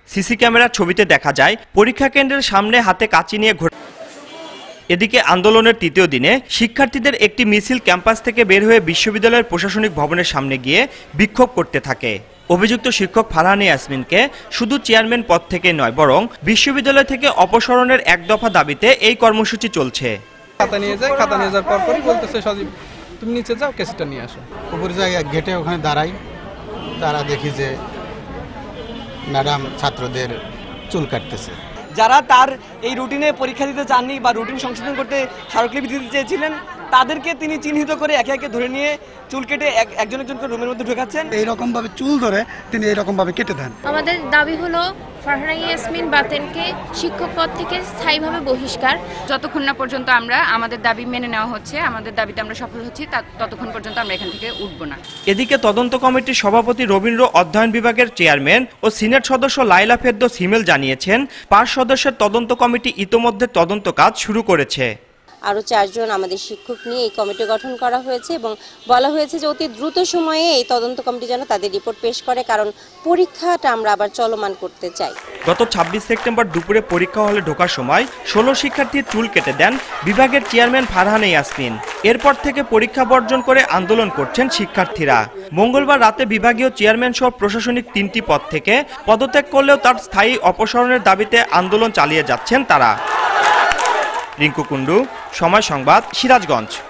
CC ক্যামেরার ছবিতে দেখা যায় পরীক্ষা কেন্দ্রের সামনে হাতে কাঁচি নিয়ে এদিকে আন্দোলনের তৃতীয় দিনে শিক্ষার্থীদের একটি মিছিল ক্যাম্পাস থেকে বের হয়ে বিশ্ববিদ্যালয়ের প্রশাসনিক ভবনের সামনে গিয়ে বিক্ষোভ করতে থাকে। অভিযুক্ত শিক্ষক ফারহানা ইয়াসমিনকে শুধু চেয়ারম্যান পদ থেকে নয় বরং বিশ্ববিদ্যালয় থেকে অপসারণের এক দফা দাবিতে এই কর্মসূচি চলছে। খাতা নিয়ে যাওয়ার পরই বলতেছে সজীব তুমি নিচে যাও, কেসটা নিয়ে আসো। উপরে যাই গেটে ওখানে দাঁড়াই, তারা দেখি যে ম্যাডাম ছাত্রদের চুল কাটতেছে। যারা তার এই রুটিনে পরীক্ষা দিতে চাননি বা রুটিন সংশোধন করতে স্মারকলিপি দিতে চেয়েছিলেন তাদেরকে তিনি চিহ্নিত করে একে একে ধরে নিয়ে চুল কেটে একজন একজনকে রুমের মধ্যে ঢোকাচ্ছেন। এইরকম ভাবে চুল ধরে তিনি এইরকম ভাবে কেটে দেন। আমাদের দাবি হলো ফারহানা ইয়াসমিন বাতেনকে শিক্ষক পদ থেকে স্থায়ীভাবে বহিষ্কার। যতক্ষণ না পর্যন্ত আমরা আমাদের দাবি মেনে নেওয়া হচ্ছে, আমাদের দাবিতে আমরা সফল হচ্ছি, ততক্ষণ পর্যন্ত আমরা এখান থেকে উঠব না। এদিকে তদন্ত কমিটির সভাপতি রবীন্দ্র অধ্যয়ন বিভাগের চেয়ারম্যান ও সিনেট সদস্য লাইলা ফেরদৌস হিমেল জানিয়েছেন 5 সদস্যের তদন্ত কমিটি ইতোমধ্যে তদন্ত কাজ শুরু করেছে। আরও 4 জন আমাদের শিক্ষক নিয়ে এই কমিটি গঠন করা হয়েছে এবং বলা হয়েছে যে অতি দ্রুত সময়ে এই তদন্ত কমিটি যেন তাদের রিপোর্ট পেশ করে, কারণ পরীক্ষাটা আমরা আবার চলমান করতে চাই। গত 26 সেপ্টেম্বর দুপুরে পরীক্ষা হলে ঢোকার সময় 16 শিক্ষার্থীর চুল কেটে দেন বিভাগের চেয়ারম্যান ফারহানা ইয়াসমিন। এরপর থেকে পরীক্ষা বর্জন করে আন্দোলন করছেন শিক্ষার্থীরা। মঙ্গলবার রাতে বিভাগীয় চেয়ারম্যান সহ প্রশাসনিক 3টি পদ থেকে পদত্যাগ করলেও তার স্থায়ী অপসারণের দাবিতে আন্দোলন চালিয়ে যাচ্ছেন তারা। রিঙ্কু কুন্ডু, সময় সংবাদ, সিরাজগঞ্জ।